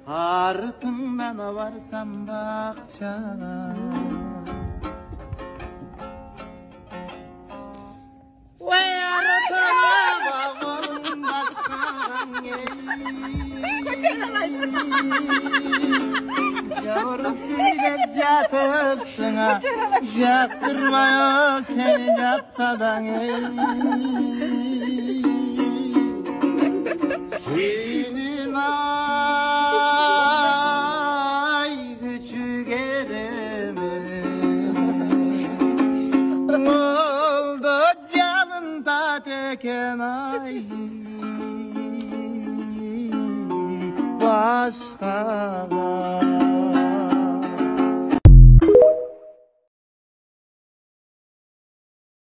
артыңнан барсам бақчаға ой артыңа қолың бақшаған жауырын сөйлеп жатыпсың жақтырмай сені жатсадаң senin ay küçük erime oldu canında teken ay başkalar